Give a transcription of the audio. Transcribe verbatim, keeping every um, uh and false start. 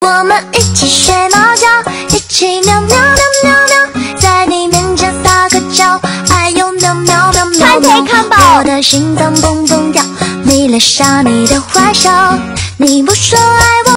我们一起睡猫觉，一起喵喵喵喵喵，在你面前撒个娇，哎呦喵喵喵喵喵，我的心脏蹦蹦跳，迷恋上你的坏笑，你不说爱我。